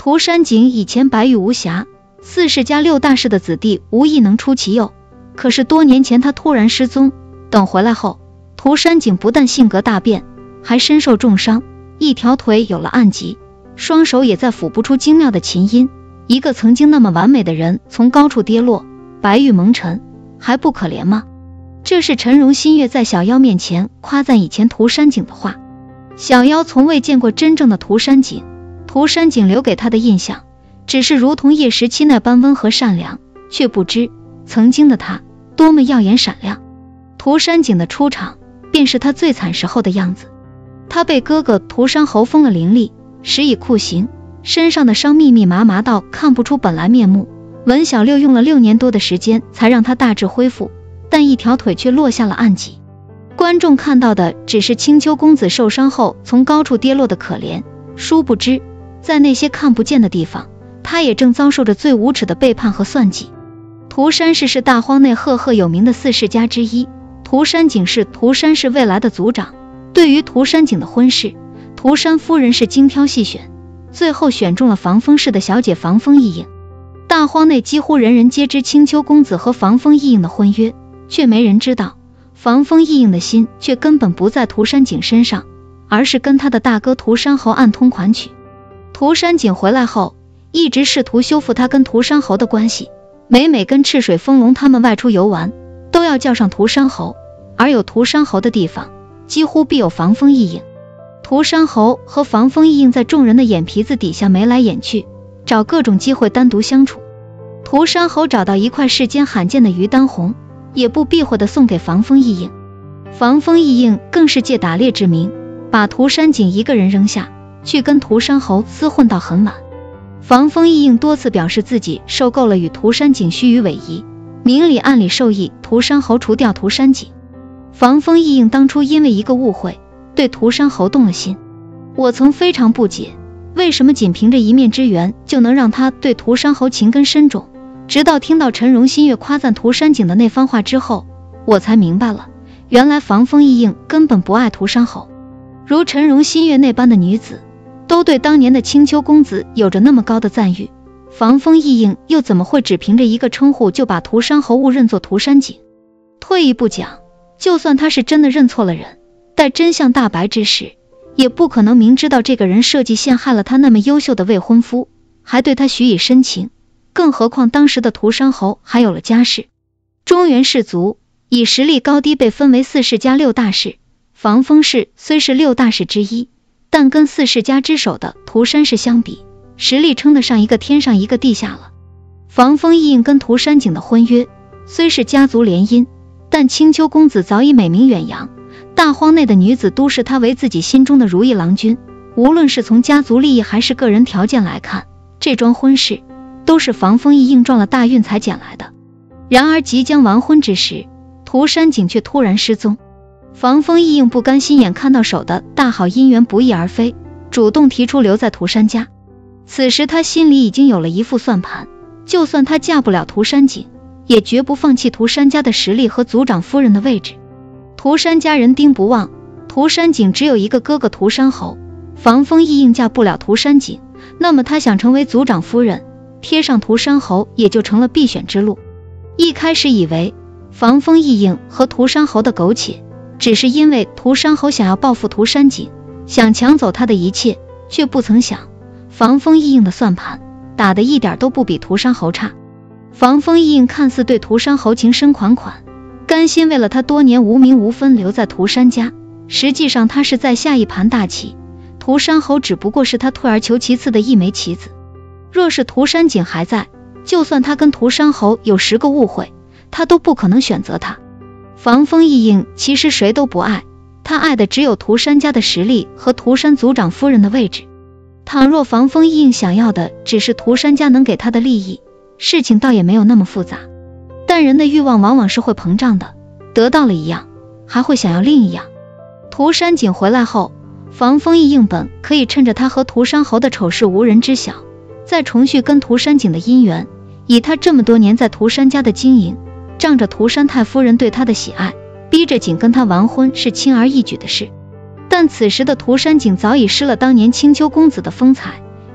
涂山璟以前白玉无瑕，4世家6大氏的子弟无一能出其右，可是多年前他突然失踪，等回来后，涂山璟不但性格大变，还身受重伤，一条腿有了暗疾，双手也再抚不出精妙的琴音。一个曾经那么完美的人从高处跌落，白玉蒙尘，还不可怜吗？这是陈荣新月在小妖面前夸赞以前涂山璟的话。小妖从未见过真正的涂山璟，涂山璟留给他的印象只是如同叶时期那般温和善良，却不知曾经的他多么耀眼闪亮。涂山璟的出场便是他最惨时候的样子，他被哥哥涂山侯封了灵力，施以酷刑，身上的伤密密麻麻到看不出本来面目。文小六用了6年多的时间才让他大致恢复，但一条腿却落下了暗疾。观众看到的只是青丘公子受伤后从高处跌落的可怜，殊不知在那些看不见的地方，他也正遭受着最无耻的背叛和算计。涂山氏是大荒内赫赫有名的4世家之一，涂山璟是涂山氏未来的族长。对于涂山璟的婚事，涂山夫人是精挑细选，最后选中了防风氏的小姐防风异影。大荒内几乎人人皆知青丘公子和防风异影的婚约，却没人知道防风异影的心却根本不在涂山璟身上，而是跟他的大哥涂山侯暗通款曲。涂山璟回来后一直试图修复他跟涂山侯的关系，每跟赤水风龙他们外出游玩都要叫上涂山侯，而有涂山侯的地方几乎必有防风异影。涂山侯和防风异影在众人的眼皮子底下眉来眼去，找各种机会单独相处。涂山侯找到一块世间罕见的鱼丹红，也不避讳地送给防风异影。防风异影更是借打猎之名，把涂山璟一个人扔下，去跟涂山侯厮混到很晚。防风异影多次表示自己受够了与涂山璟虚与委蛇，明里暗里授意涂山侯除掉涂山璟。防风异影当初因为一个误会对涂山侯动了心，我曾非常不解，为什么仅凭着一面之缘就能让他对涂山侯情根深重。直到听到陈荣新月夸赞涂山璟的那番话之后，我才明白了，原来防风异影根本不爱涂山侯。如陈荣新月那般的女子都对当年的青丘公子有着那么高的赞誉，防风异影又怎么会只凭着一个称呼就把涂山侯误认作涂山璟？退一步讲，就算他是真的认错了人，待真相大白之时，也不可能明知道这个人设计陷害了他那么优秀的未婚夫，还对他许以深情。更何况当时的涂山侯还有了家室。中原氏族以实力高低被分为4世家6大氏，防风氏虽是6大氏之一，但跟4世家之首的涂山氏相比，实力称得上一个天上一个地下了。防风异影跟涂山璟的婚约虽是家族联姻，但青丘公子早已美名远扬，大荒内的女子都视他为自己心中的如意郎君。无论是从家族利益还是个人条件来看，这桩婚事都是防风异影撞了大运才捡来的。然而即将完婚之时，涂山璟却突然失踪。防风异影不甘心眼看到手的大好姻缘不翼而飞，主动提出留在涂山家。此时他心里已经有了一副算盘，就算他嫁不了涂山璟，也绝不放弃涂山家的实力和族长夫人的位置。涂山家人丁不旺，涂山璟只有一个哥哥涂山侯，防风异影嫁不了涂山璟，那么他想成为族长夫人，贴上涂山侯也就成了必选之路。一开始以为防风异影和涂山侯的苟且只是因为涂山侯想要报复涂山璟，想抢走他的一切，却不曾想防风异影的算盘打得一点都不比涂山侯差。防风异影看似对涂山侯情深款款，甘心为了他多年无名无分留在涂山家，实际上他是在下一盘大棋，涂山侯只不过是他退而求其次的一枚棋子。若是涂山璟还在，就算他跟涂山侯有10个误会，他都不可能选择他。防风异影其实谁都不爱，他爱的只有涂山家的实力和涂山族长夫人的位置。倘若防风异影想要的只是涂山家能给他的利益，事情倒也没有那么复杂。但人的欲望往往是会膨胀的，得到了一样，还会想要另一样。涂山璟回来后，防风异影本可以趁着他和涂山侯的丑事无人知晓，再重续跟涂山璟的姻缘。以他这么多年在涂山家的经营，仗着涂山太夫人对他的喜爱，逼着璟跟他完婚是轻而易举的事。但此时的涂山璟早已失了当年青丘公子的风采，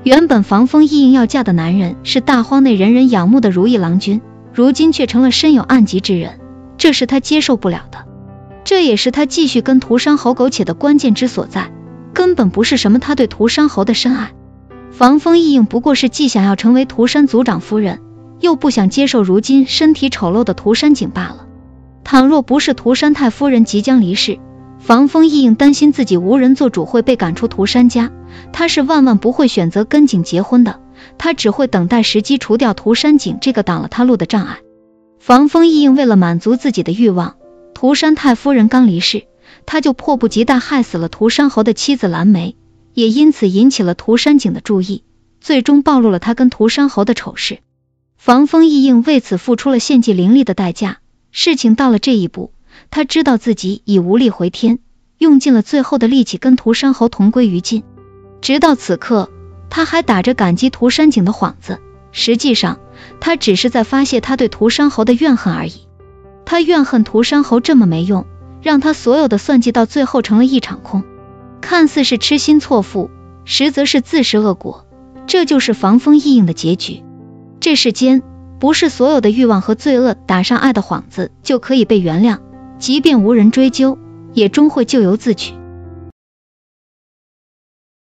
原本防风意映要嫁的男人是大荒内人人仰慕的如意郎君，如今却成了身有暗疾之人，这是他接受不了的。这也是他继续跟涂山侯苟且的关键之所在，根本不是什么他对涂山侯的深爱。防风意映不过是既想要成为涂山族长夫人，又不想接受如今身体丑陋的涂山璟罢了。倘若不是涂山太夫人即将离世，防风意映担心自己无人做主会被赶出涂山家，他是万万不会选择跟景结婚的，他只会等待时机除掉涂山璟这个挡了他路的障碍。防风意映为了满足自己的欲望，涂山太夫人刚离世，他就迫不及待害死了涂山侯的妻子蓝莓，也因此引起了涂山璟的注意，最终暴露了他跟涂山侯的丑事。防风意映为此付出了献祭灵力的代价，事情到了这一步，他知道自己已无力回天，用尽了最后的力气跟涂山侯同归于尽。直到此刻，他还打着感激涂山璟的幌子，实际上他只是在发泄他对涂山侯的怨恨而已。他怨恨涂山侯这么没用，让他所有的算计到最后成了一场空，看似是痴心错付，实则是自食恶果，这就是防风意映的结局。这世间不是所有的欲望和罪恶打上爱的幌子就可以被原谅，即便无人追究，也终会咎由自取。